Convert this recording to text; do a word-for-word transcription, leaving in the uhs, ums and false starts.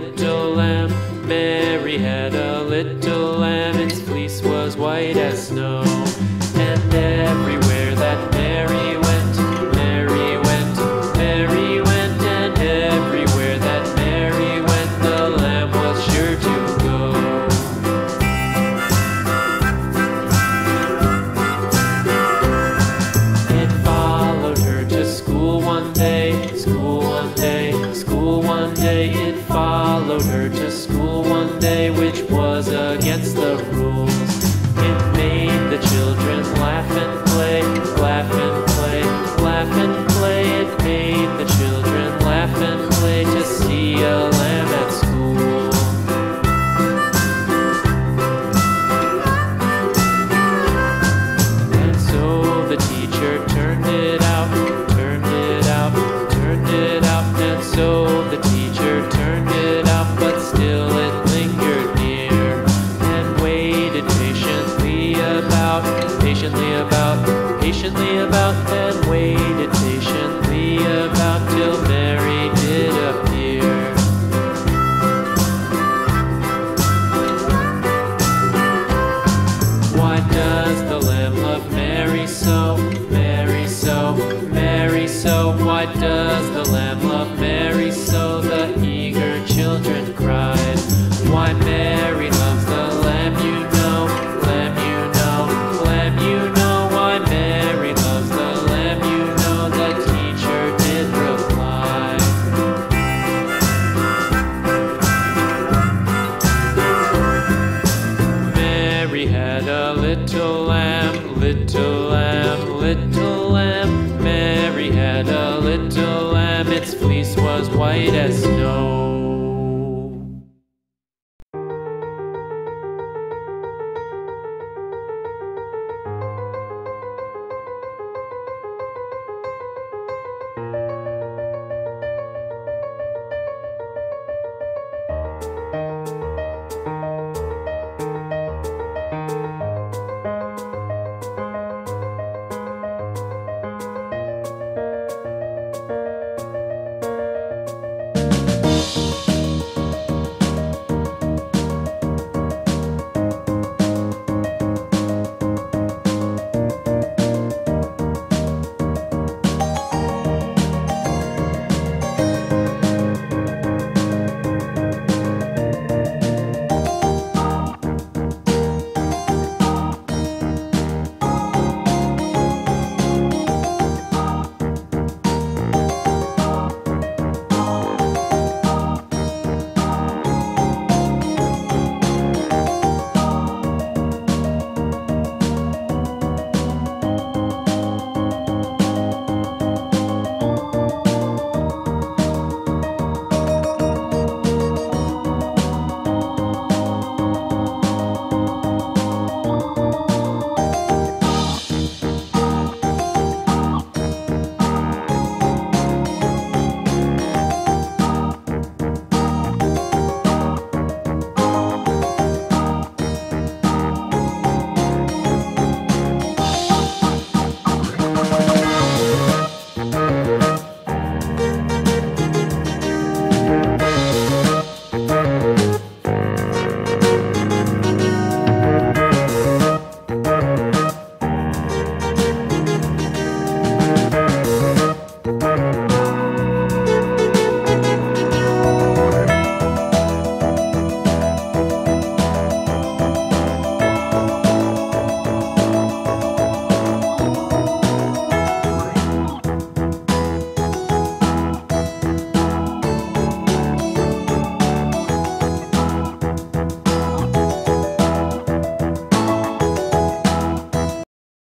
little lamb. Mary had a little lamb, its fleece was white as snow. And everywhere that Mary went, Mary went, Mary went, and everywhere that Mary went, the lamb was sure to go. It followed her to school one day, school one day, school one day. It followed her to school one day, which was against the rules. It made the children laugh and play, laugh and play, laugh and play. It made the children laugh and play to see a lamb at school. And so the teacher turned it out, turned it out, turned it out. And so the teacher turned it out, but still it